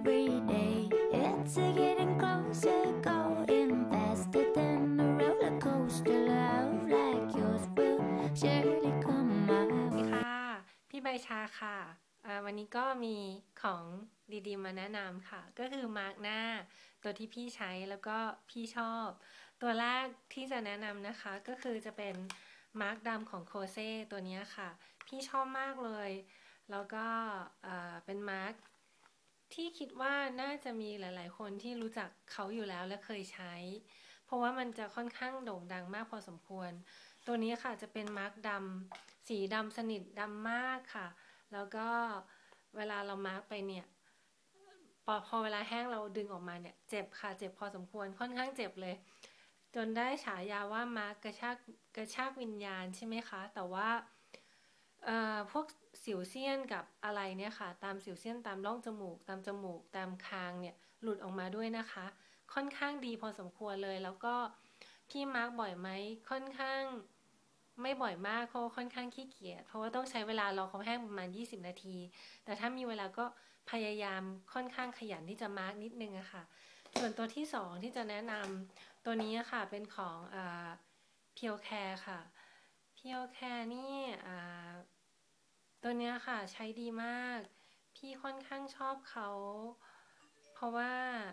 every day. It's a getting closer, going faster than a roller coaster. Love like yours will surely come my สวัสดี way. ค่ะพี่ใบชาค่ะวันนี้ก็มีของดีๆมาแนะนำค่ะก็คือมาร์กหน้าตัวที่พี่ใช้แล้วก็พี่ชอบตัวแรกที่จะแนะนำนะคะก็คือจะเป็นมาร์กดำของโคเซ่ตัวนี้ค่ะพี่ชอบมากเลยแล้วก็เป็นมาร์กที่คิดว่าน่าจะมีหลายๆคนที่รู้จักเขาอยู่แล้วและเคยใช้เพราะว่ามันจะค่อนข้างโด่งดังมากพอสมควรตัวนี้ค่ะจะเป็นมาร์กดำสีดำสนิทดำมากค่ะแล้วก็เวลาเรามาร์กไปเนี่ยพอเวลาแห้งเราดึงออกมาเนี่ยเจ็บค่ะเจ็บพอสมควรค่อนข้างเจ็บเลยจนได้ฉายาว่ามาร์กกระชากวิญญาณใช่ไหมคะแต่ว่าพวกสิวเซียนกับอะไรเนี่ยค่ะตามสิวเซียนตามร่องจมูกตามจมูกตามคางเนี่ยหลุดออกมาด้วยนะคะค่อนข้างดีพอสมควรเลยแล้วก็พี่มาร์กบ่อยไหมค่อนข้างไม่บ่อยมากเพราะค่อนข้างขี้เกียจเพราะว่าต้องใช้เวลารอเขาแห้งประมาณ20นาทีแต่ถ้ามีเวลาก็พยายามค่อนข้างขยันที่จะมาร์กนิดนึงอะค่ะส่วนตัวที่สองที่จะแนะนำตัวนี้ค่ะเป็นของเพียวแคร์ค่ะเพียวแคร์นี่ตัวเนี้ยค่ะใช้ดีมากพี่ค่อนข้างชอบเขาเพราะว่า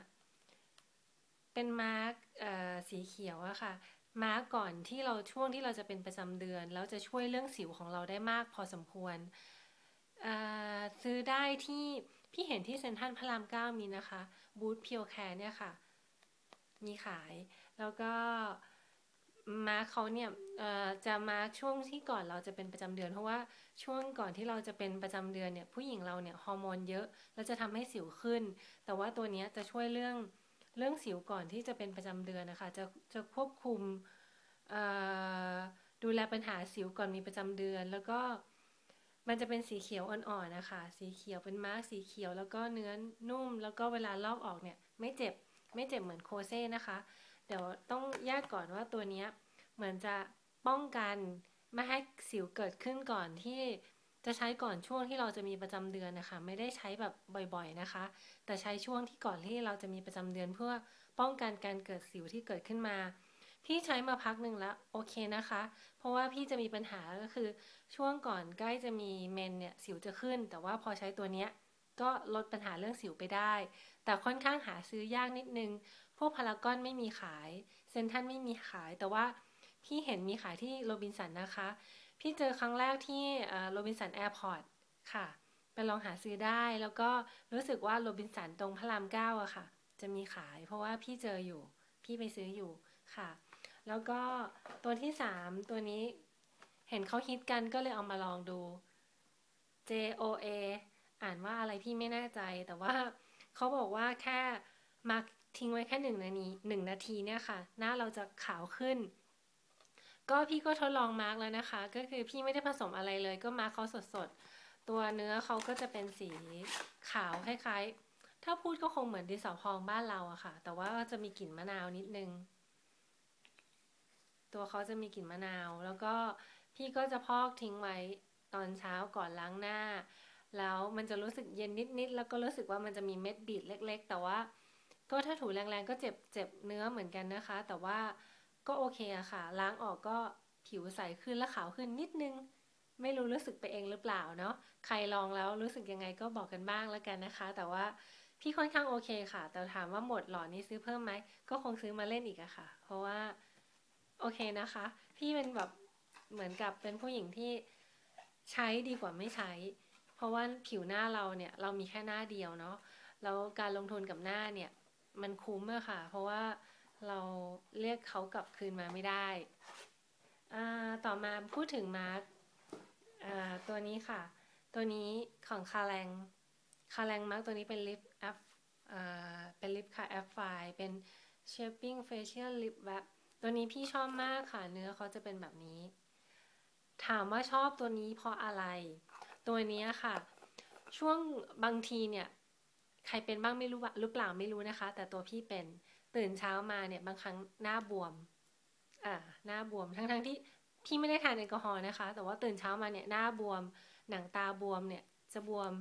เป็นมาร์กสีเขียวอะค่ะมาร์กก่อนที่เราช่วงที่เราจะเป็นประจำเดือนแล้วจะช่วยเรื่องสิวของเราได้มากพอสมควรซื้อได้ที่พี่เห็นที่เซ็นทรัลพระรามเก้ามีนะคะบูธเพียวแคร์เนี่ยค่ะมีขายแล้วก็มาร์คเขาเนี่ยจะมาร์คช่วงที่ก่อนเราจะเป็นประจำเดือนเพราะว่าช่วงก่อนที่เราจะเป็นประจำเดือนเนี่ยผู้หญิงเราเนี่ยฮอร์โมนเยอะแล้วจะทำให้สิวขึ้นแต่ว่าตัวนี้จะช่วยเรื่องสิวก่อนที่จะเป็นประจำเดือนนะคะจะควบคุมดูแลปัญหาสิวก่อนมีประจำเดือนแล้วก็มันจะเป็นสีเขียวอ่อนๆนะคะสีเขียวเป็นมาร์กสีเขียวแล้วก็เนื้อนุ่มแล้วก็เวลาลอกออกเนี่ยไม่เจ็บเหมือนโคเซ่นะคะเดี๋ยวต้องแยกก่อนว่าตัวนี้เหมือนจะป้องกันไม่ให้สิวเกิดขึ้นก่อนที่จะใช้ก่อนช่วงที่เราจะมีประจำเดือนนะคะไม่ได้ใช้แบบบ่อยๆนะคะแต่ใช้ช่วงที่ก่อนที่เราจะมีประจำเดือนเพื่อป้องกันการเกิดสิวที่เกิดขึ้นมาพี่ใช้มาพักหนึ่งแล้วโอเคนะคะเพราะว่าพี่จะมีปัญหาก็คือช่วงก่อนใกล้จะมีเมนเนี่ยสิวจะขึ้นแต่ว่าพอใช้ตัวเนี้ยก็ลดปัญหาเรื่องสิวไปได้แต่ค่อนข้างหาซื้อยากนิดนึงพวกพารากอนไม่มีขายเซ็นทรัลไม่มีขายแต่ว่าพี่เห็นมีขายที่โรบินสันนะคะพี่เจอครั้งแรกที่โรบินสันแอร์พอร์ตค่ะไปลองหาซื้อได้แล้วก็รู้สึกว่าโรบินสันตรงพระรามเก้าอะค่ะจะมีขายเพราะว่าพี่เจออยู่พี่ไปซื้ออยู่ค่ะแล้วก็ตัวที่สามตัวนี้เห็นเขาฮิตกันก็เลยเอามาลองดู JOA อ่านว่าอะไรพี่ไม่แน่ใจแต่ว่าเขาบอกว่าแค่มาทิ้งไว้แค่1 นาทีเนี่ยค่ะหน้าเราจะขาวขึ้นก็พี่ก็ทดลองมาร์กแล้วนะคะก็คือพี่ไม่ได้ผสมอะไรเลยก็มาร์กเขาสดๆตัวเนื้อเขาก็จะเป็นสีขาวคล้ายๆถ้าพูดก็คงเหมือนดินสอพองบ้านเราอะค่ะแต่ว่าจะมีกลิ่นมะนาวนิดนึงตัวเขาจะมีกลิ่นมะนาวแล้วก็พี่ก็จะพอกทิ้งไว้ตอนเช้าก่อนล้างหน้าแล้วมันจะรู้สึกเย็นนิดๆแล้วก็รู้สึกว่ามันจะมีเม็ดบีดเล็กๆแต่ว่า ก็ถ้าถูแรงๆก็เจ็บเนื้อเหมือนกันนะคะแต่ว่าก็โอเคอะค่ะล้างออกก็ผิวใสขึ้นและขาวขึ้นนิดนึงไม่รู้สึกไปเองหรือเปล่าเนาะใครลองแล้วรู้สึกยังไงก็บอกกันบ้างแล้วกันนะคะแต่ว่าพี่ค่อนข้างโอเคค่ะแต่ถามว่าหมดหลอดนี้ซื้อเพิ่มไหมก็คงซื้อมาเล่นอีกอะค่ะเพราะว่าโอเคนะคะพี่เป็นแบบเหมือนกับเป็นผู้หญิงที่ใช้ดีกว่าไม่ใช้เพราะว่าผิวหน้าเราเนี่ยเรามีแค่หน้าเดียวเนาะแล้วการลงทุนกับหน้าเนี่ย มันคุ้มอะค่ะเพราะว่าเราเรียกเขากลับคืนมาไม่ได้ต่อมาพูดถึงมาร์กตัวนี้ค่ะตัวนี้ของคาแรงมาร์กตัวนี้เป็นลิปแอปเป็นลิปค่ะแอปไฟเป็น Shaping Facial Lip Wrap ตัวนี้พี่ชอบมากค่ะเนื้อเขาจะเป็นแบบนี้ถามว่าชอบตัวนี้เพราะอะไรตัวนี้ค่ะช่วงบางทีเนี่ย ใครเป็นบ้างไม่รู้หรือเปล่าไม่รู้นะคะแต่ตัวพี่เป็นตื่นเช้ามาเนี่ยบางครั้งหน้าบวมหน้าบวมทั้งที่พี่ไม่ได้ทานแอลกอฮอล์นะคะแต่ว่าตื่นเช้ามาเนี่ยหน้าบวมหนังตาบวมเนี่ยจะบวม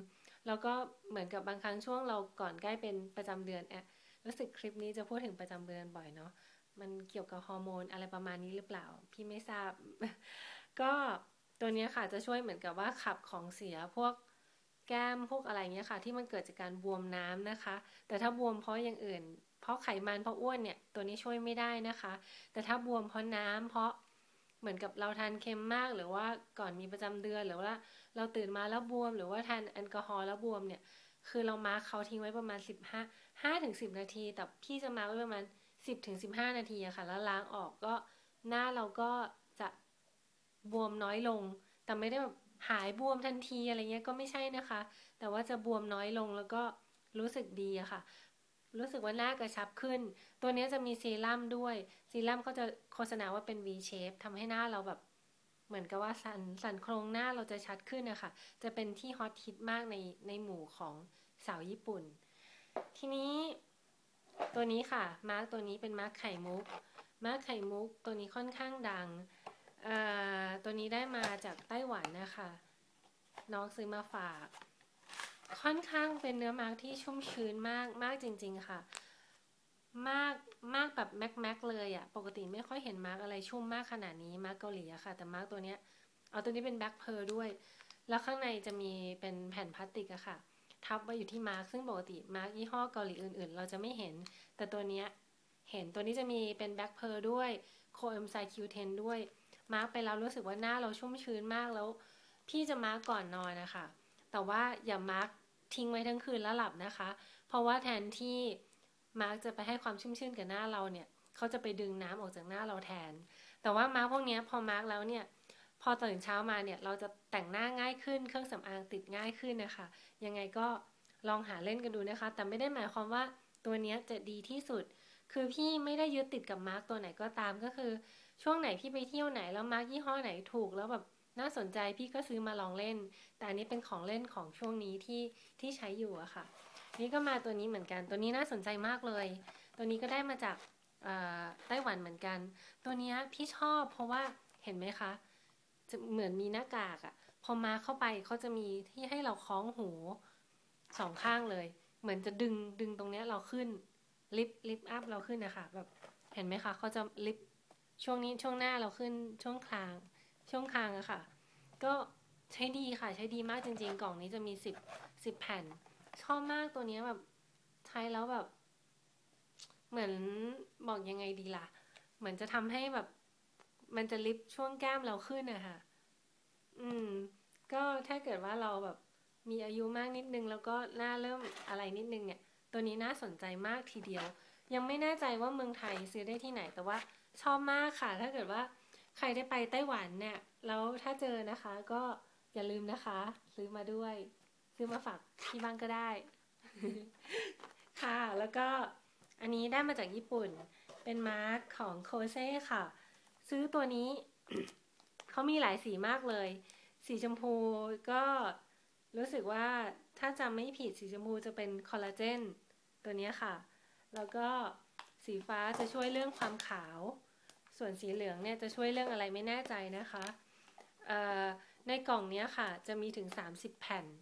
แล้วก็เหมือนกับบางครั้งช่วงเราก่อนใกล้เป็นประจำเดือนรู้สึกคลิปนี้จะพูดถึงประจำเดือนบ่อยเนาะมันเกี่ยวกับฮอร์โมนอะไรประมาณนี้หรือเปล่าพี่ไม่ทราบ ก็ตัวนี้ค่ะจะช่วยเหมือนกับว่าขับของเสียพวกแก้มพวกอะไรเงี้ยค่ะที่มันเกิดจากการบวมน้ำนะคะแต่ถ้าบวมเพราะอย่างอื่นเพราะไขมันเพราะอ้วนเนี่ยตัวนี้ช่วยไม่ได้นะคะแต่ถ้าบวมเพราะน้ำเพราะเหมือนกับเราทานเค็มมากหรือว่าก่อนมีประจำเดือนหรือว่าเราตื่นมาแล้วบวมหรือว่าทานแอลกอฮอล์แล้วบวมเนี่ยคือเรามาร์คเขาทิ้งไว้ประมาณ5 ถึง 10 นาทีแต่พี่จะมาร์คไว้ประมาณ10 ถึง 15 นาทีอะค่ะแล้วล้างออกก็หน้าเราก็จะบวมน้อยลงแต่ไม่ได้แบบหายบวมทันทีอะไรเงี้ยก็ไม่ใช่นะคะแต่ว่าจะบวมน้อยลงแล้วก็รู้สึกดีอะค่ะรู้สึกว่าหน้ากระชับขึ้นตัวนี้จะมีซีรั่มด้วยซีรั่มก็จะโฆษณาว่าเป็น V shape ทำให้หน้าเราแบบเหมือนกับว่าสันโครงหน้าเราจะชัดขึ้นนะคะจะเป็นที่ฮอตฮิตมากในหมู่ของสาวญี่ปุ่นทีนี้ตัวนี้ค่ะมาร์กตัวนี้เป็นมาร์กไข่มุกตัวนี้ค่อนข้างดังตัวนี้ได้มาจากไต้หวันนะคะน้องซื้อมาฝากค่อนข้างเป็นเนื้อมาร์กที่ชุ่มชื้นมากจริงๆค่ะมากแบบแม็กเลยอะปกติไม่ค่อยเห็นมาร์กอะไรชุ่มมากขนาดนี้มาร์กเกาหลีอะค่ะแต่มาร์กตัวเนี้ยเอาตัวนี้เป็นแบ็คเพร์ลด้วยแล้วข้างในจะมีเป็นแผ่นพลาสติกอะค่ะทับไว้อยู่ที่มาร์กซึ่งปกติมาร์กยี่ห้อเกาหลีอื่นๆเราจะไม่เห็นแต่ตัวเนี้ยเห็นตัวนี้จะมีเป็นแบ็คเพร์ลด้วยโคเอมไซคิว10ด้วยมาร์กไปแล้วรู้สึกว่าหน้าเราชุ่มชื้นมากแล้วพี่จะมาร์กก่อนนอนนะคะแต่ว่าอย่ามาร์กทิ้งไว้ทั้งคืนแล้วหลับนะคะเพราะว่าแทนที่มาร์กจะไปให้ความชุ่มชื่นกับหน้าเราเนี่ยเขาจะไปดึงน้ำออกจากหน้าเราแทนแต่ว่ามาร์กพวกนี้พอมาร์กแล้วเนี่ยพอตื่นเช้ามาเนี่ยเราจะแต่งหน้าง่ายขึ้นเครื่องสำอางติดง่ายขึ้นนะคะยังไงก็ลองหาเล่นกันดูนะคะแต่ไม่ได้หมายความว่าตัวนี้จะดีที่สุดคือพี่ไม่ได้ยึดติดกับมาร์กตัวไหนก็ตามก็คือช่วงไหนพี่ไปเที่ยวไหนแล้วมาร์กยี่ห้อไหนถูกแล้วแบบน่าสนใจพี่ก็ซื้อมาลองเล่นแต่อันนี้เป็นของเล่นของช่วงนี้ที่ใช้อยู่อะค่ะนี่ก็มาตัวนี้เหมือนกันตัวนี้น่าสนใจมากเลยตัวนี้ก็ได้มาจากไต้หวันเหมือนกันตัวนี้พี่ชอบเพราะว่าเห็นไหมคะจะเหมือนมีหน้ากากอะพอมาเข้าไปเขาจะมีที่ให้เราคล้องหูสองข้างเลยเหมือนจะดึงตรงนี้เราขึ้นลิฟต์อัพเราขึ้นนะคะแบบเห็นไหมคะเขาจะลิฟต์ช่วงนี้ช่วงหน้าเราขึ้นช่วงคางอะค่ะก็ใช้ดีค่ะใช้ดีมากจริงๆกล่องนี้จะมี10 แผ่นชอบมากตัวนี้แบบใช้แล้วแบบเหมือนบอกยังไงดีล่ะเหมือนจะทำให้แบบมันจะลิฟต์ช่วงแก้มเราขึ้นอะค่ะก็ถ้าเกิดว่าเราแบบมีอายุมากนิดนึงแล้วก็หน้าเริ่มอะไรนิดนึงเนี่ยตัวนี้น่าสนใจมากทีเดียวยังไม่แน่ใจว่าเมืองไทยซื้อได้ที่ไหนแต่ว่าชอบมากค่ะถ้าเกิดว่าใครได้ไปไต้หวันเนี่ยแล้วถ้าเจอนะคะก็อย่าลืมนะคะซื้อมาด้วยซื้อมาฝากที่บ้านก็ได้ ค่ะแล้วก็อันนี้ได้มาจากญี่ปุ่นเป็นมาร์คของโคเซ่ค่ะซื้อตัวนี้ เขามีหลายสีมากเลยสีชมพูก็รู้สึกว่าถ้าจำไม่ผิดสีชมพูจะเป็นคอลลาเจนตัวนี้ค่ะแล้วก็สีฟ้าจะช่วยเรื่องความขาวส่วนสีเหลืองเนี่ยจะช่วยเรื่องอะไรไม่แน่ใจนะคะในกล่องนี้ค่ะจะมีถึง30 แผ่น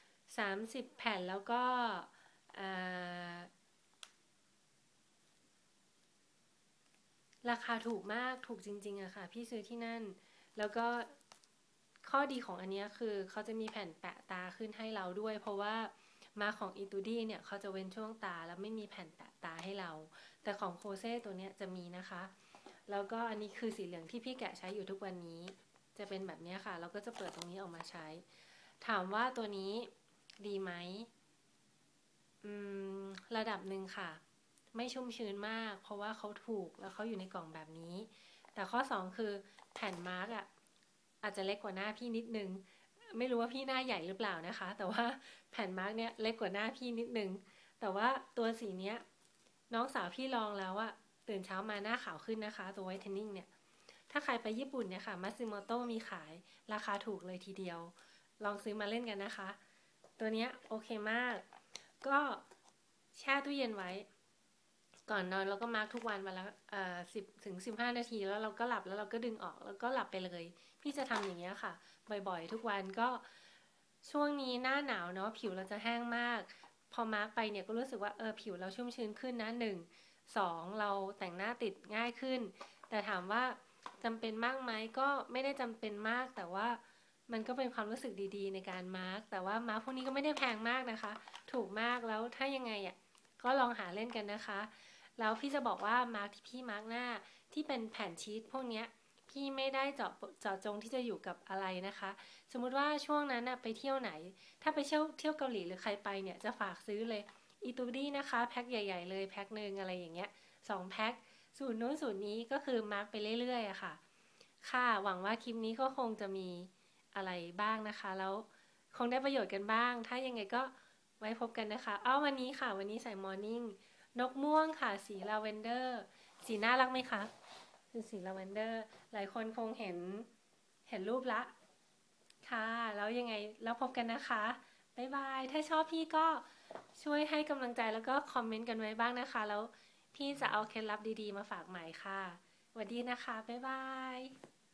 30 แผ่นแล้วก็ราคาถูกมากถูกจริงๆอะค่ะพี่ซื้อที่นั่นแล้วก็ข้อดีของอันนี้คือเขาจะมีแผ่นแปะตาขึ้นให้เราด้วยเพราะว่ามาของอิตูดี้เนี่ยเขาจะเว้นช่วงตาแล้วไม่มีแผ่นแปะตาให้เราแต่ของโคเซ่ตัวนี้จะมีนะคะแล้วก็อันนี้คือสีเหลืองที่พี่แกะใช้อยู่ทุกวันนี้จะเป็นแบบนี้ค่ะเราก็จะเปิดตรงนี้ออกมาใช้ถามว่าตัวนี้ดีไหมระดับหนึ่งค่ะไม่ชุ่มชื้นมากเพราะว่าเขาถูกแล้วเขาอยู่ในกล่องแบบนี้แต่ข้อ2คือแผ่นมาร์กอาจจะเล็กกว่าหน้าพี่นิดนึงไม่รู้ว่าพี่หน้าใหญ่หรือเปล่านะคะแต่ว่าแผ่นมาร์กเนี้ยเล็กกว่าหน้าพี่นิดนึงแต่ว่าตัวสีเนี้ยน้องสาวพี่ลองแล้วอะตื่นเช้ามาหน้าขาวขึ้นนะคะตัวไวท์เทนนิ่งเนี่ยถ้าใครไปญี่ปุ่นเนี่ยค่ะมัตสึโมโตะมีขายราคาถูกเลยทีเดียวลองซื้อมาเล่นกันนะคะตัวเนี้ยโอเคมากก็แช่ตู้เย็นไว้ก่อนนอนเราก็มาร์กทุกวันวันละ10 ถึง 15 นาทีแล้วเราก็หลับแล้วเราก็ดึงออกแล้วก็หลับไปเลยพี่จะทำอย่างเงี้ยค่ะบ่อยๆทุกวันก็ช่วงนี้หน้าหนาวเนาะผิวเราจะแห้งมากพอมาร์กไปเนี่ยก็รู้สึกว่าผิวเราชุ่มชื้นขึ้นนะ1 2เราแต่งหน้าติดง่ายขึ้นแต่ถามว่าจำเป็นมากไหมก็ไม่ได้จำเป็นมากแต่ว่ามันก็เป็นความรู้สึกดีๆในการมาร์กแต่ว่ามาร์กพวกนี้ก็ไม่ได้แพงมากนะคะถูกมากแล้วถ้ายังไงก็ลองหาเล่นกันนะคะแล้วพี่จะบอกว่ามาร์กที่พี่มาร์กหน้าที่เป็นแผ่นชีทพวกเนี้ยพี่ไม่ได้เจาะจงที่จะอยู่กับอะไรนะคะสมมุติว่าช่วงนั้นไปเที่ยวไหนถ้าไปเที่ยวเกาหลีหรือใครไปเนี่ยจะฝากซื้อเลยอีตูดี้นะคะแพ็คใหญ่ๆเลยแพ็คหนึ่งอะไรอย่างเงี้ย2 แพ็คสูตรนู้นสูตรนี้ก็คือมาร์กไปเรื่อยๆอะค่ะค่ะหวังว่าคลิปนี้ก็คงจะมีอะไรบ้างนะคะแล้วคงได้ประโยชน์กันบ้างถ้ายังไงก็ไว้พบกันนะคะวันนี้ค่ะวันนี้ใส่มอร์นิ่งนกม่วงค่ะสีลาเวนเดอร์สีน่ารักไหมคะคือสีลาเวนเดอร์หลายคนคงเห็นรูปละค่ะแล้วยังไงแล้วพบกันนะคะบ๊ายบายถ้าชอบพี่ก็ช่วยให้กำลังใจแล้วก็คอมเมนต์กันไว้บ้างนะคะแล้วพี่จะเอาเคล็ดลับดีๆมาฝากใหม่ค่ะสวัสดีนะคะบ๊ายบาย